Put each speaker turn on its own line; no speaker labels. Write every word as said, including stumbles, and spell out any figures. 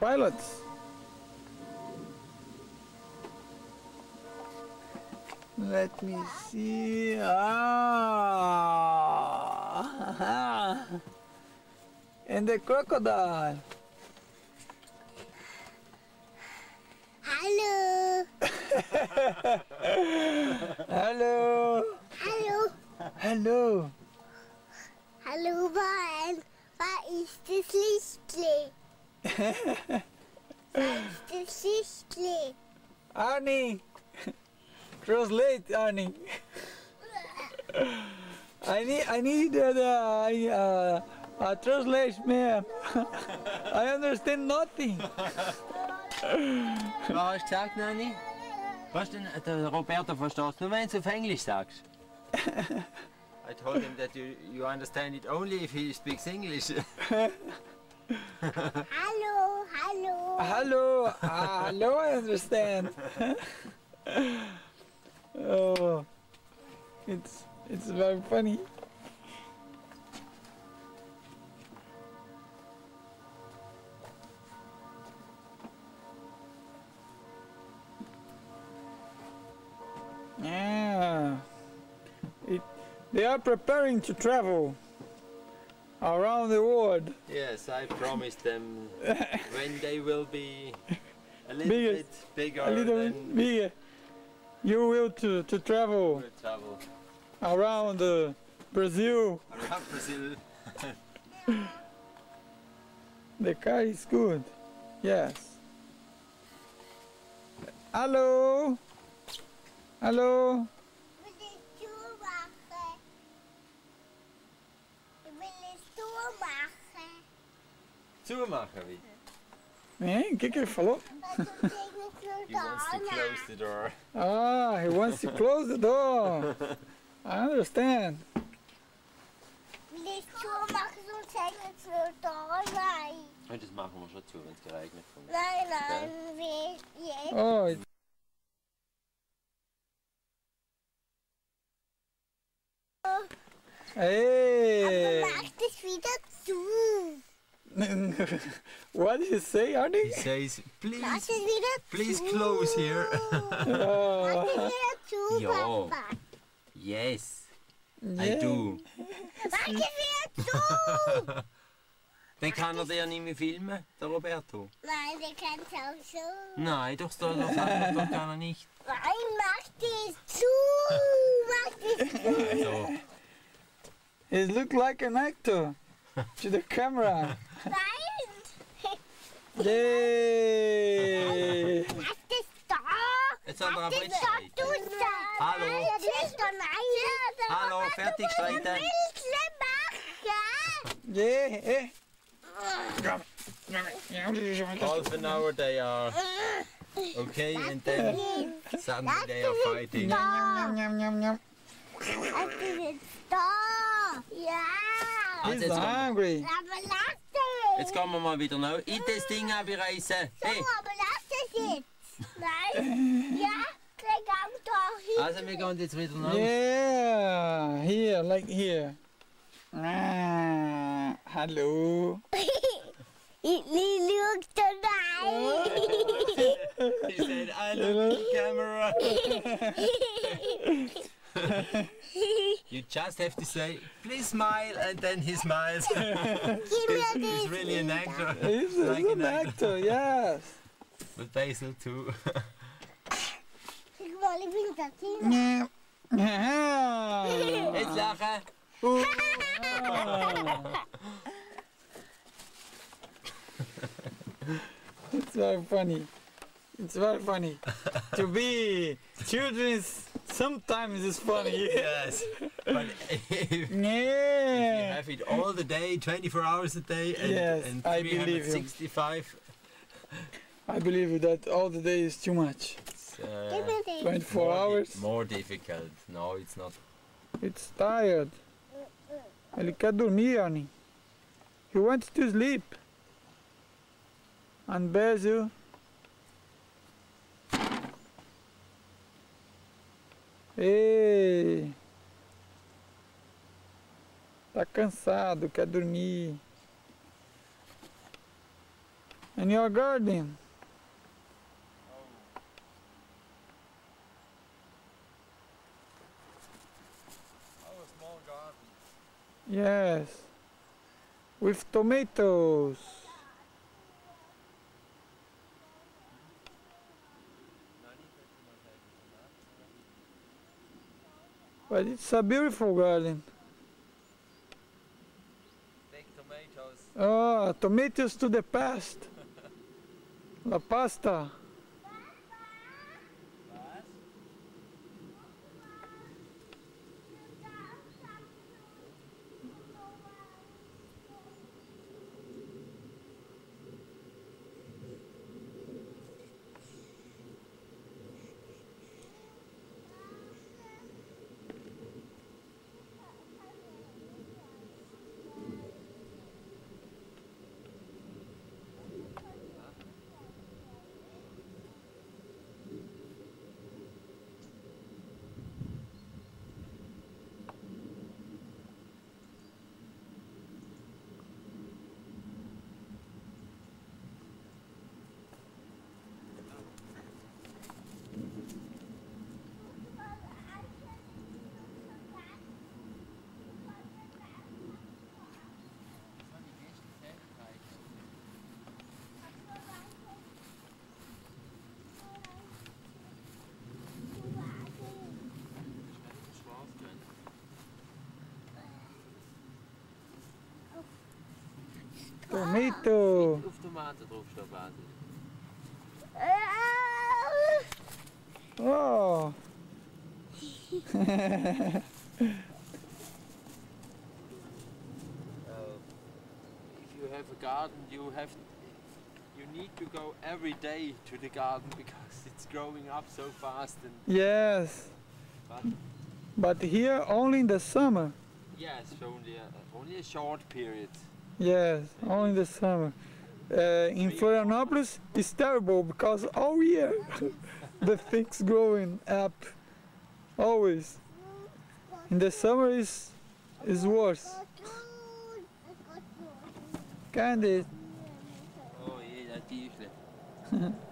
pilots. Let me see. Ah, and the crocodile.
Hallo.
Hallo.
Hallo.
Hallo.
Hallo, Brian. Waar is das Lichtli? Waar is das Lichtli?
Arnie. Translate, Arnie. I need, I need uh, the uh, uh, translation, ma'am. I understand nothing.
Was hast du gesagt, Nanni? Was denn? Der Roberto versteht nur, wenn du auf Englisch sagst. I told him that you, you understand it only if he speaks English.
Hallo, hallo.
Hello, uh, hello, I understand. Oh, it's it's very funny. Yeah, it, they are preparing to travel around the world.
Yes, I promised them when they will be a little
Bigger.
bit bigger
A little
than
bit bigger. You will to to travel
we'll travel
around uh, Brazil.
around Brazil.
The car is good. Yes. Hello. Hello.
Ik wil eens toemaken. Ik wil eens toemaken.
Zumachen wie?
Nee, kijk even falou.
Maar toen denk ik zo
He wants to close the door.
Ah, he wants to close the door. I understand.
Ik wil eens toemaken, sonst hängt het zo doorheen.
Und das machen wir schon zu, wenn es geregnet kommt.
Nein, nein, wir jetzt.
Oh, it- hey.
Macht es wieder zu.
What did you say,
He
Arnie?
says,
Macht
please,
es wieder
please
zu.
close here.
Macht
Oh,
es wieder zu,
Ja.
Papa.
Yes, I
yeah.
do.
Macht es wieder zu.
Dann kann er dir nicht mehr filmen, der Roberto.
Nein, der kann es auch so.
Nein, doch, doch, doch, doch, doch kann er nicht.
Nein, macht es zu. Macht es zu.
Also,
He look like an actor to the camera.
Nein.
Yay!
Macht es da.
jetzt hat er
Macht
aber
es
nicht
da,
streiten.
du sagst.
Hallo.
Jetzt ist da nein.
Hallo, fertig streiten.
Willst machen?
Yeah! Eh.
Half an hour they are okay, and then suddenly they are fighting.
Yum, yum, yum, yum.
Das ist jetzt da. Ja.
Also
He's
jetzt, gehen wir,
hungry.
Aber lass es.
jetzt gehen wir mal wieder noch in das Ding abreißen.
So,
Hey,
aber lass es jetzt. Nein. Ja, der Gang doch hin.
also wir gehen jetzt wieder noch.
Yeah! Here, like here. Ah, hello.
He looked tonight.
He said, I love the camera. You just have to say, please smile, and then he smiles.
Give me
He's
this.
really an actor.
He's, he's
Like
an actor, yes.
With Basil too.
Ik wil even dat zien.
Yeah.
Jetzt lachen.
It's very funny. It's very funny. To be children's sometimes is funny.
Yes. But if you
Yeah.
have it all the day, twenty-four hours a day, and,
Yes,
and
I believe you.
three hundred sixty-five,
I believe that all the day is too much.
it's
Give
uh,
me this.
twenty-four
more, di-
hours.
more difficult. No, it's not.
It's tired. Ele quer dormir, Arnie. He wants to sleep. And Basil. Ei! Tá cansado, quer dormir. in your garden.
Oh, a small garden.
Yes, with tomatoes. But it's a beautiful garden.
Big tomatoes.
Oh, tomatoes to the past. La pasta. Tomato.
Auf Tomaten draufstehen, Basil.
Oh.
Uh, if you have a garden, you have you need to go every day to the garden because it's growing up so fast. And
Yes.
but
But here only in the summer.
yes, only a, only a short period.
Yes, only in the summer. Uh, in Florianopolis, it's terrible because all year the things growing up. Always. In the summer is is worse. Candy.
Oh, yeah, dat is slecht.